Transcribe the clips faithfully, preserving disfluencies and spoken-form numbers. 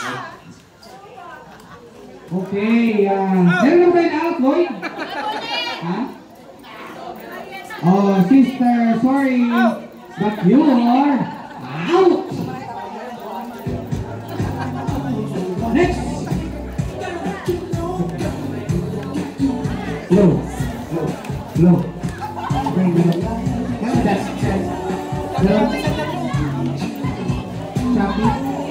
Okay, uh, meron na ba yung out, boy? Ha? Oh, sister, sorry, but you are out! Next! Low, low, low. Bring it up. That's it. Low. Choppy.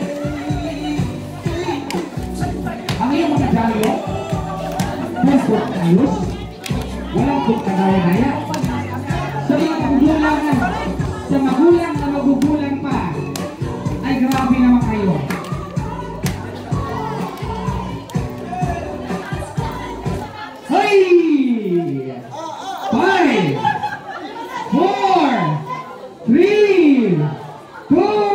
Ang iyong mga jalo, pwesto ayos, walang pagkagaya-gaya. Sa mga magugulang, sa magulang na magugulang pa, ay grabe naman kayo. Hey! Five, four, three, two,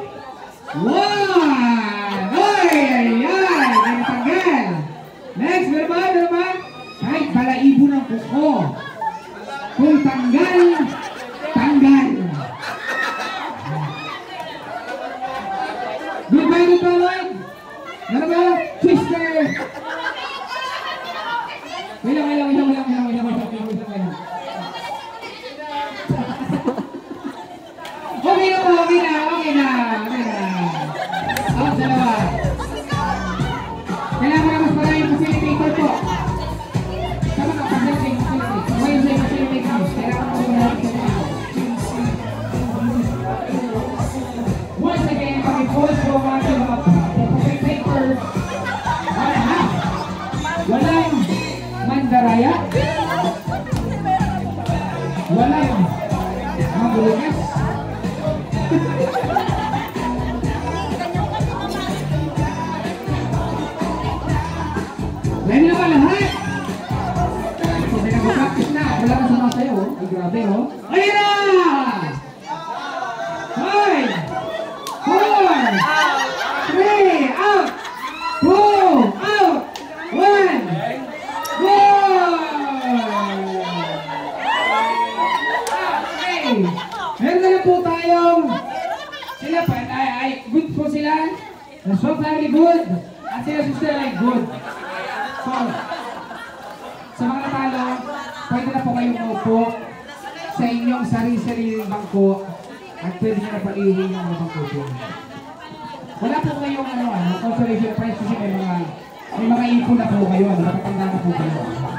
one. Ay, ay, ay. Nagtanggal. Next, meron ba? Meron ba? Kahit balaibo ng kuko. Kung tanggal, tanggal. Goodbye, goodbye, Lloyd. Meron ba? Twister. Wala, wala, wala, wala, wala, wala, wala, wala, wala. Okay na po, okay na, okay na, okay na. Out, dalawa. Kailangan na mas maraming facilitator po. Tama ka, facilitator, facilitator. Ngayon sa'yo, facilitator. Kailangan mo maraming facilitator. Once again, pag-i-pause po mga facilitator. Wala ha? Walang mandaraya. Walang mabulugas. Lain na ba lahat? Kasi nag-practice na. Wala ka sa mga sayo. Ay, grabe, oh. Ayun na! Five! Four! Three! Out! Two! Out! One! Go! Okay! Meron na lang po tayong sila pa. Ay, ay, good po sila. The Swap family good. At sila sister ay good. So, sa mga natalo, pwede na po kayong maupo sa inyong sarili-sariling bangko at pwede nyo na palihin yung mga bangko po. Wala po kayong ano, ano, consolation prize kasi may mga may mga ipon na po kayo, ano, nakatanda na po kayo.